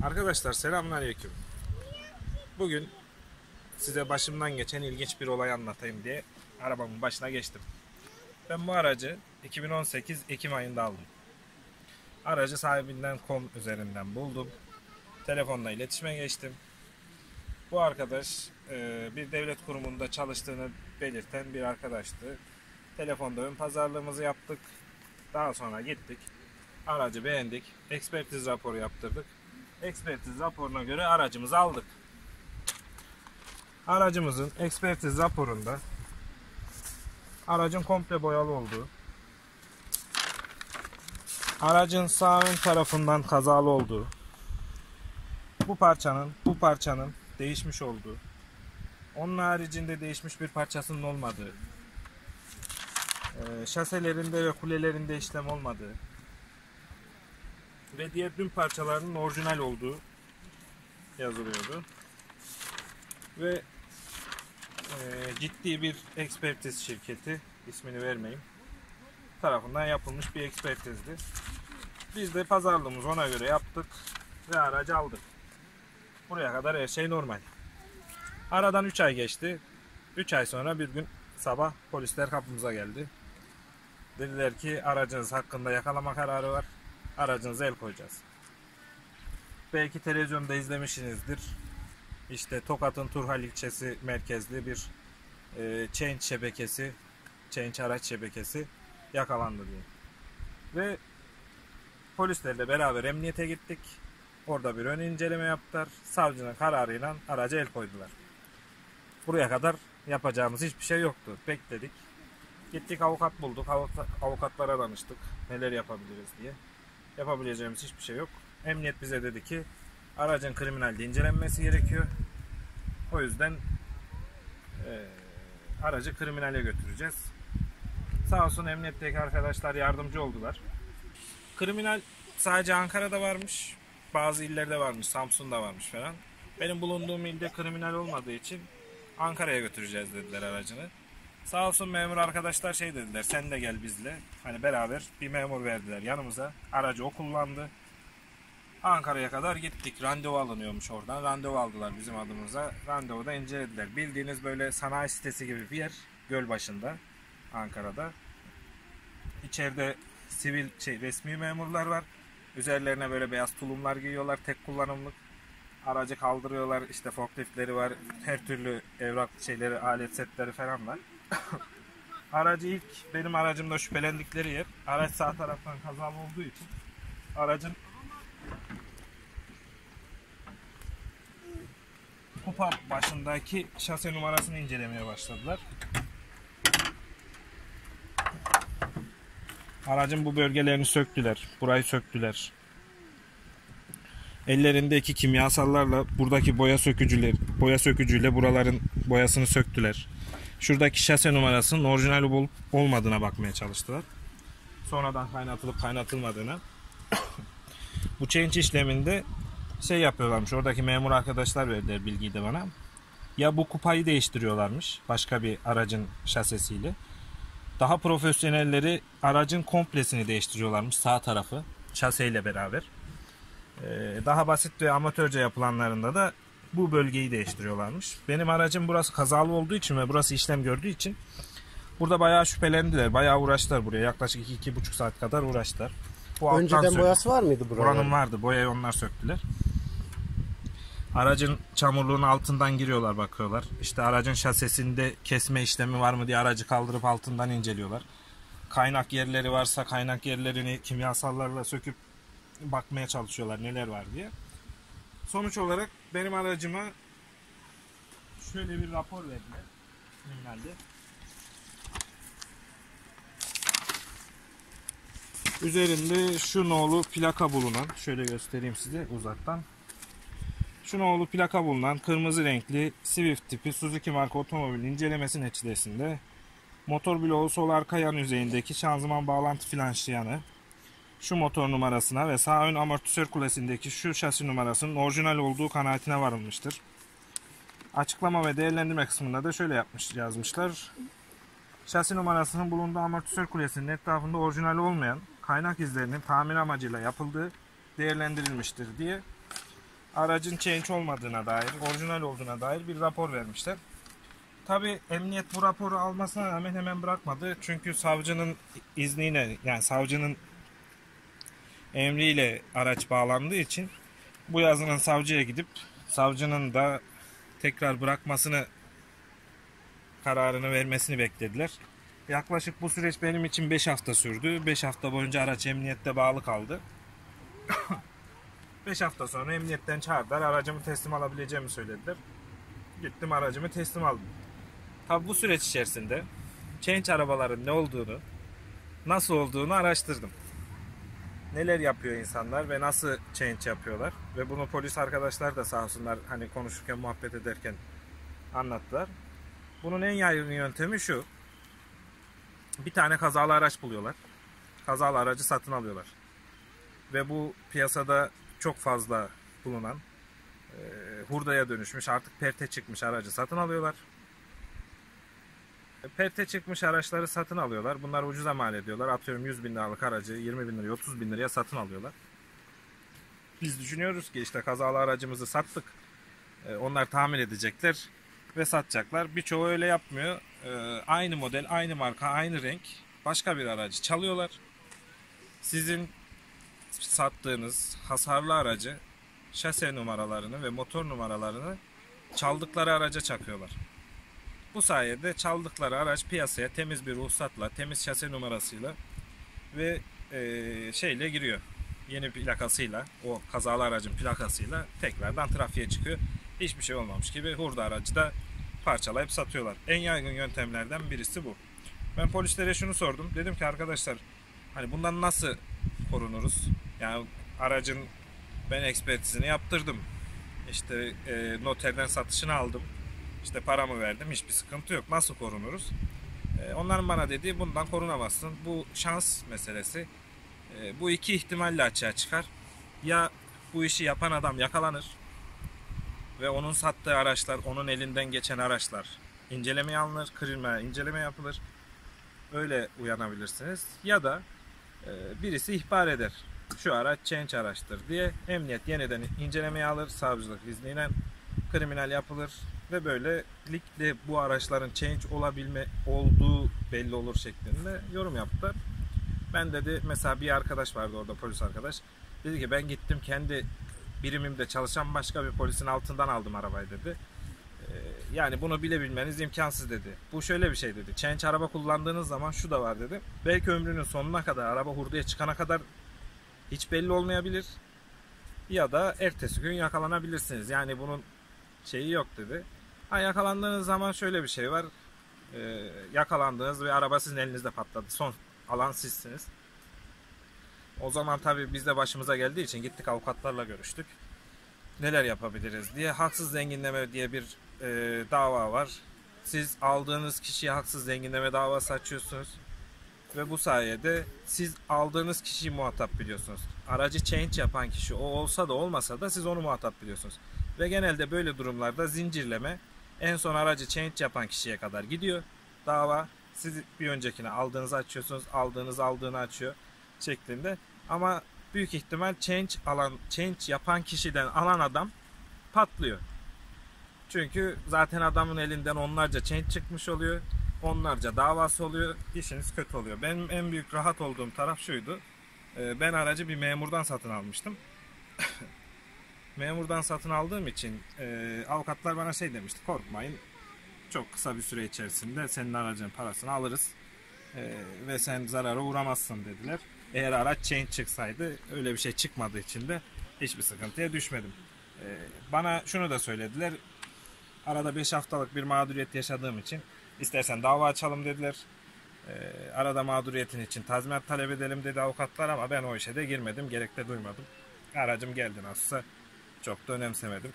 Arkadaşlar selamünaleyküm. Bugün size başımdan geçen ilginç bir olay anlatayım diye arabamın başına geçtim. Ben bu aracı 2018 Ekim ayında aldım. Aracı sahibinden.com üzerinden buldum. Telefonla iletişime geçtim. Bu arkadaş bir devlet kurumunda çalıştığını belirten bir arkadaştı. Telefonda ön pazarlığımızı yaptık. Daha sonra gittik. Aracı beğendik. Ekspertiz raporu yaptırdık. Ekspertiz raporuna göre aracımızı aldık. Aracımızın ekspertiz raporunda aracın komple boyalı olduğu, aracın sağ ön tarafından kazalı olduğu, bu parçanın değişmiş olduğu, onun haricinde değişmiş bir parçasının olmadığı, şaselerinde ve kulelerinde işlem olmadığı ve diğer tüm parçalarının orijinal olduğu yazılıyordu. Ve ciddi bir ekspertiz şirketi, ismini vermeyeyim, tarafından yapılmış bir ekspertizdi. Biz de pazarlığımızı ona göre yaptık ve aracı aldık. Buraya kadar her şey normal. Aradan 3 ay geçti. 3 ay sonra bir gün sabah polisler kapımıza geldi. Dediler ki aracınız hakkında yakalama kararı var. Aracınıza el koyacağız. Belki televizyonda izlemişsinizdir. İşte Tokat'ın Turhal ilçesi merkezli bir Change şebekesi, Change araç şebekesi yakalandı diye. Ve polislerle beraber emniyete gittik. Orada bir ön inceleme yaptılar. Savcının kararıyla araca el koydular. Buraya kadar yapacağımız hiçbir şey yoktu. Bekledik. Gittik avukat bulduk. Avukatlara danıştık. Neler yapabiliriz diye. Yapabileceğimiz hiçbir şey yok. Emniyet bize dedi ki aracın kriminalde incelenmesi gerekiyor. O yüzden aracı kriminale götüreceğiz. Sağ olsun emniyetteki arkadaşlar yardımcı oldular. Kriminal sadece Ankara'da varmış. Bazı illerde varmış. Samsun'da varmış falan. Benim bulunduğum ilde kriminal olmadığı için Ankara'ya götüreceğiz dediler aracını. Sağ olsun memur arkadaşlar şey dediler. Sen de gel bizle. Hani beraber bir memur verdiler yanımıza. Aracı o kullandı. Ankara'ya kadar gittik. Randevu alınıyormuş oradan. Randevu aldılar bizim adımıza. Randevuda incelediler. Bildiğiniz böyle sanayi sitesi gibi bir yer. Gölbaşı'nda. Ankara'da. İçeride sivil resmi memurlar var. Üzerlerine böyle beyaz tulumlar giyiyorlar. Tek kullanımlık. Aracı kaldırıyorlar. İşte forkliftleri var. Her türlü evrak şeyleri, alet setleri falan var. Aracı ilk benim aracımda şüphelendikleri yer. Araç sağ taraftan kazalı olduğu için aracın kupa başındaki şase numarasını incelemeye başladılar. Aracın bu bölgelerini söktüler. Burayı söktüler. Ellerindeki kimyasallarla buradaki boya sökücüyle buraların boyasını söktüler. Şuradaki şase numarasının orijinal olup olmadığına bakmaya çalıştılar. Sonradan kaynatılıp kaynatılmadığına. Bu change işleminde şey yapıyorlarmış. Oradaki memur arkadaşlar verdiler bilgiyi de bana. Ya bu kupayı değiştiriyorlarmış başka bir aracın şasesiyle. Daha profesyonelleri aracın komplesini değiştiriyorlarmış, sağ tarafı şaseyle beraber. Daha basit ve amatörce yapılanlarında da bu bölgeyi değiştiriyorlarmış. Benim aracım burası kazalı olduğu için ve burası işlem gördüğü için burada bayağı şüphelendiler. Bayağı uğraştılar buraya. Yaklaşık 2-2,5 saat kadar uğraştılar. Bu önceden boyası var mıydı buranın? Buranın vardı. Boyayı onlar söktüler. Aracın çamurluğunun altından giriyorlar, bakıyorlar. İşte aracın şasesinde kesme işlemi var mı diye aracı kaldırıp altından inceliyorlar. Kaynak yerleri varsa kaynak yerlerini kimyasallarla söküp bakmaya çalışıyorlar neler var diye. Sonuç olarak benim aracıma şöyle bir rapor verdiler. Kriminalde. Üzerinde şu nolu plaka bulunan, şöyle göstereyim size uzaktan. Şu nolu plaka bulunan kırmızı renkli Swift tipi Suzuki marka otomobilin incelemesi neticesinde motor bloğu sol arka yan yüzeyindeki şanzıman bağlantı flanşı yanı, şu motor numarasına ve sağ ön amortisör kulesindeki şu şasi numarasının orijinal olduğu kanaatine varılmıştır. Açıklama ve değerlendirme kısmında da şöyle yazmışlar. Şasi numarasının bulunduğu amortisör kulesinin etrafında orijinal olmayan kaynak izlerinin tamir amacıyla yapıldığı değerlendirilmiştir diye aracın change olmadığına dair, orijinal olduğuna dair bir rapor vermişler. Tabi emniyet bu raporu almasına rağmen hemen bırakmadı. Çünkü savcının izniyle, yani savcının emriyle araç bağlandığı için bu yazının savcıya gidip savcının da tekrar bırakmasını, kararını vermesini beklediler. Yaklaşık bu süreç benim için 5 hafta sürdü. 5 hafta boyunca araç emniyette bağlı kaldı. 5 hafta sonra emniyetten çağırdılar. Aracımı teslim alabileceğimi söylediler. Gittim, aracımı teslim aldım. Tabi bu süreç içerisinde change arabaların ne olduğunu, nasıl olduğunu araştırdım. Neler yapıyor insanlar ve nasıl change yapıyorlar. Ve bunu polis arkadaşlar da sağ olsunlar hani konuşurken, muhabbet ederken anlattılar. Bunun en yaygın yöntemi şu. Bir tane kazalı araç buluyorlar. Kazalı aracı satın alıyorlar. Ve bu piyasada çok fazla bulunan, hurdaya dönüşmüş, artık perte çıkmış aracı satın alıyorlar. Perte çıkmış araçları satın alıyorlar. Bunlar ucuza mal ediyorlar. Atıyorum 100 bin liralık aracı 20 bin liraya, 30 bin liraya satın alıyorlar. Biz düşünüyoruz ki işte kazalı aracımızı sattık. Onlar tamir edecekler ve satacaklar. Birçoğu öyle yapmıyor. Aynı model, aynı marka, aynı renk başka bir aracı çalıyorlar. Sizin sattığınız hasarlı aracı, şase numaralarını ve motor numaralarını çaldıkları araca çakıyorlar. Bu sayede çaldıkları araç piyasaya temiz bir ruhsatla, temiz şase numarasıyla ve şeyle giriyor. Yeni plakasıyla, o kazalı aracın plakasıyla tekrardan trafiğe çıkıyor. Hiçbir şey olmamış gibi hurda aracı da parçalayıp satıyorlar. En yaygın yöntemlerden birisi bu. Ben polislere şunu sordum. Dedim ki arkadaşlar, hani bundan nasıl korunuruz? Yani aracın ben ekspertizini yaptırdım. İşte noterden satışını aldım. İşte paramı verdim. Hiçbir sıkıntı yok. Nasıl korunuruz? Onların bana dediği, bundan korunamazsın. Bu şans meselesi. Bu iki ihtimalle açığa çıkar. Ya bu işi yapan adam yakalanır ve onun sattığı araçlar, onun elinden geçen araçlar incelemeye alınır, inceleme yapılır. Öyle uyanabilirsiniz. Ya da birisi ihbar eder. Şu araç change araçtır diye emniyet yeniden incelemeye alır. Savcılık izniyle kriminal yapılır ve böylelikle bu araçların change olduğu belli olur şeklinde yorum yaptılar. Ben dedi, mesela bir arkadaş vardı orada, polis arkadaş. Dedi ki ben gittim kendi birimimde çalışan başka bir polisin altından aldım arabayı dedi. Yani bunu bilebilmeniz imkansız dedi. Bu şöyle bir şey dedi. Change araba kullandığınız zaman şu da var dedi. Belki ömrünün sonuna kadar, araba hurdaya çıkana kadar hiç belli olmayabilir. Ya da ertesi gün yakalanabilirsiniz. Yani bunun şeyi yok dedi. Yakalandığınız zaman şöyle bir şey var. Yakalandınız ve araba sizin elinizde patladı. Son alan sizsiniz. O zaman tabii biz de başımıza geldiği için gittik, avukatlarla görüştük. Neler yapabiliriz diye. Haksız zenginleme diye bir dava var. Siz aldığınız kişiye haksız zenginleme davası açıyorsunuz. Ve bu sayede siz aldığınız kişiyi muhatap biliyorsunuz. Aracı change yapan kişi o olsa da olmasa da siz onu muhatap biliyorsunuz. Ve genelde böyle durumlarda zincirleme en son aracı change yapan kişiye kadar gidiyor dava. Siz bir öncekine aldığınızı açıyorsunuz, aldığını açıyor şeklinde. Ama büyük ihtimal change yapan kişiden alan adam patlıyor. Çünkü zaten adamın elinden onlarca change çıkmış oluyor. Onlarca davası oluyor. İşiniz kötü oluyor. Benim en büyük rahat olduğum taraf şuydu. Ben aracı bir memurdan satın almıştım. Memurdan satın aldığım için avukatlar bana şey demişti. Korkmayın. Çok kısa bir süre içerisinde senin aracın parasını alırız. Ve sen zarara uğramazsın dediler. Eğer araç change çıksaydı, öyle bir şey çıkmadığı için de hiçbir sıkıntıya düşmedim. Bana şunu da söylediler. Arada 5 haftalık bir mağduriyet yaşadığım için istersen dava açalım dediler. Arada mağduriyetin için tazminat talep edelim dedi avukatlar, ama ben o işe de girmedim. Gerek de duymadım. Aracım geldi nasılsa, çok da önemsemedim.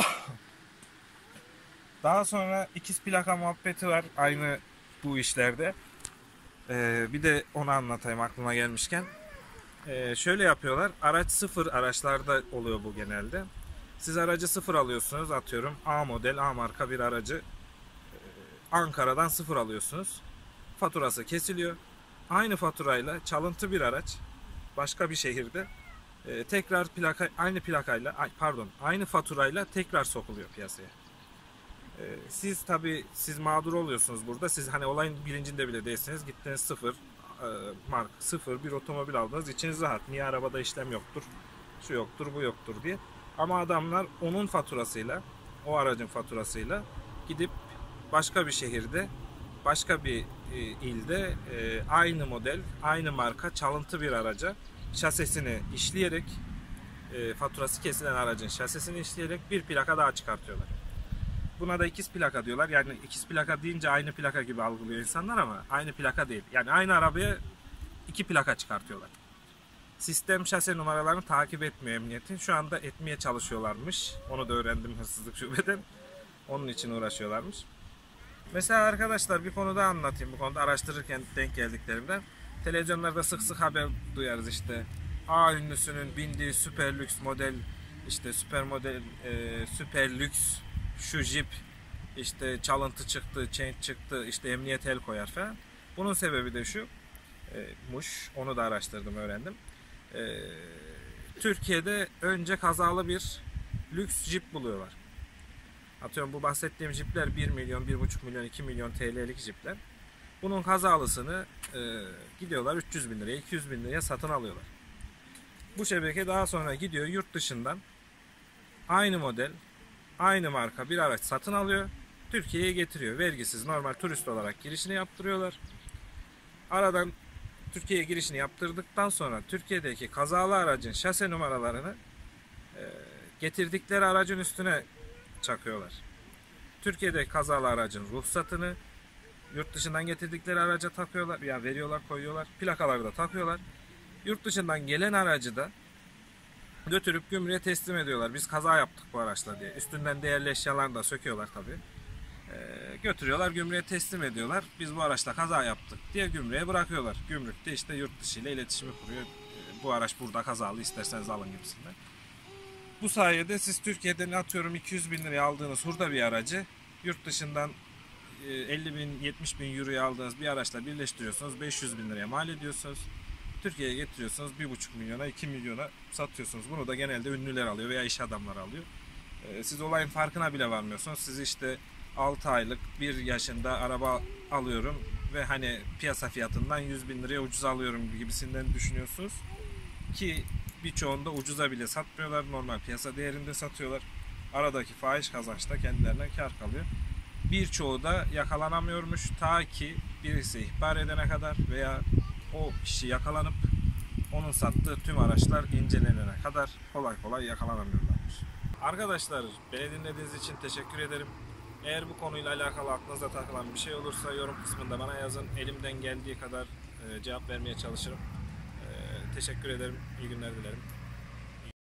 Daha sonra ikiz plaka muhabbeti var aynı bu işlerde. Bir de onu anlatayım aklıma gelmişken. Şöyle yapıyorlar. Araç sıfır araçlarda oluyor bu genelde. Siz aracı sıfır alıyorsunuz, atıyorum A model, A marka bir aracı Ankara'dan sıfır alıyorsunuz. Faturası kesiliyor. Aynı faturayla çalıntı bir araç başka bir şehirde Tekrar aynı plakayla, pardon, aynı faturayla tekrar sokuluyor piyasaya. Siz mağdur oluyorsunuz burada. Siz hani olayın bilincinde bile değilsiniz. Gittiniz sıfır bir otomobil aldınız. İçiniz rahat. Niye arabada işlem yoktur? Şu yoktur, bu yoktur diye. Ama adamlar onun faturasıyla, o aracın faturasıyla gidip başka bir şehirde, başka bir ilde aynı model, aynı marka, çalıntı bir araca şasisini işleyerek, faturası kesilen aracın şasisini işleyerek bir plaka daha çıkartıyorlar. Buna da ikiz plaka diyorlar. Yani ikiz plaka deyince aynı plaka gibi algılıyor insanlar ama aynı plaka değil. Yani aynı arabaya iki plaka çıkartıyorlar. Sistem şase numaralarını takip etmiyor emniyetin. Şu anda etmeye çalışıyorlarmış. Onu da öğrendim hırsızlık şubeden. Onun için uğraşıyorlarmış. Mesela arkadaşlar bir konuda anlatayım. Bu konuda araştırırken denk geldiklerimden. Televizyonlarda sık sık haber duyarız işte. A ünlüsünün bindiği süper lüks model, işte süper lüks şu jip işte çalıntı çıktı, change çıktı, işte emniyet el koyar falan. Bunun sebebi de şu. Onu da araştırdım, öğrendim. Türkiye'de önce kazalı bir lüks jip buluyorlar. Atıyorum bu bahsettiğim jipler 1 milyon, 1,5 milyon, 2 milyon TL'lik jipler. Bunun kazalısını gidiyorlar 300 bin liraya, 200 bin liraya satın alıyorlar. Bu şebeke daha sonra gidiyor yurt dışından aynı model, aynı marka bir araç satın alıyor. Türkiye'ye getiriyor. Vergisiz normal turist olarak girişini yaptırıyorlar. Aradan Türkiye'ye girişini yaptırdıktan sonra Türkiye'deki kazalı aracın şase numaralarını getirdikleri aracın üstüne çakıyorlar. Türkiye'deki kazalı aracın ruhsatını yurt dışından getirdikleri araca takıyorlar. Yani veriyorlar, koyuyorlar. Plakaları da takıyorlar. Yurt dışından gelen aracı da götürüp gümrüğe teslim ediyorlar. Biz kaza yaptık bu araçla diye. Üstünden değerli eşyalarını da söküyorlar tabii. Götürüyorlar, gümrüğe teslim ediyorlar. Biz bu araçla kaza yaptık diye gümrüğe bırakıyorlar. Gümrükte işte yurt dışı ile iletişimi kuruyor. Bu araç burada kazalı, isterseniz alın gibisinden. Bu sayede siz Türkiye'den atıyorum 200 bin liraya aldığınız hurda bir aracı yurt dışından 50 bin, 70 bin euroya aldığınız bir araçla birleştiriyorsunuz. 500 bin liraya mal ediyorsunuz. Türkiye'ye getiriyorsunuz. 1,5 milyona, 2 milyona satıyorsunuz. Bunu da genelde ünlüler alıyor veya iş adamları alıyor. Siz olayın farkına bile varmıyorsunuz. Siz işte 6 aylık 1 yaşında araba alıyorum ve hani piyasa fiyatından 100 bin liraya ucuz alıyorum gibisinden düşünüyorsunuz. Ki birçoğunda ucuza bile satmıyorlar. Normal piyasa değerinde satıyorlar. Aradaki fahiş kazançta kendilerine kar kalıyor. Birçoğu da yakalanamıyormuş ta ki birisi ihbar edene kadar veya o kişi yakalanıp onun sattığı tüm araçlar incelenene kadar kolay kolay yakalanamıyorlarmış. Arkadaşlar, beni dinlediğiniz için teşekkür ederim. Eğer bu konuyla alakalı aklınıza takılan bir şey olursa yorum kısmında bana yazın. Elimden geldiği kadar cevap vermeye çalışırım. Teşekkür ederim. İyi günler dilerim.